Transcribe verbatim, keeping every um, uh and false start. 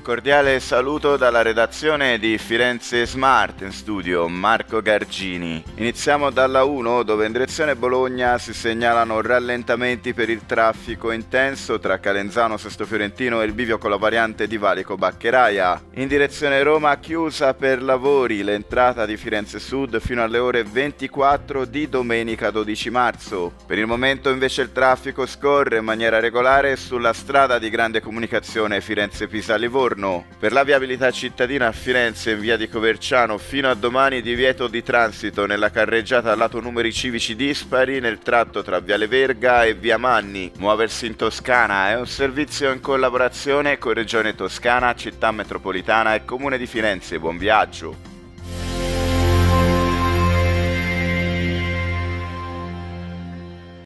Cordiale saluto dalla redazione di Firenze Smart, in studio Marco Gargini. Iniziamo dalla uno, dove in direzione Bologna si segnalano rallentamenti per il traffico intenso tra Calenzano, Sesto Fiorentino e il bivio con la variante di Valico Baccheraia. In direzione Roma chiusa per lavori l'entrata di Firenze Sud fino alle ore ventiquattro di domenica dodici marzo. Per il momento invece il traffico scorre in maniera regolare sulla strada di grande comunicazione Firenze-Pisa-Livorno. Per la viabilità cittadina a Firenze in via di Coverciano fino a domani divieto di transito nella carreggiata a lato numeri civici dispari nel tratto tra Viale Verga e Via Manni. Muoversi in Toscana è un servizio in collaborazione con Regione Toscana, Città Metropolitana e Comune di Firenze. Buon viaggio!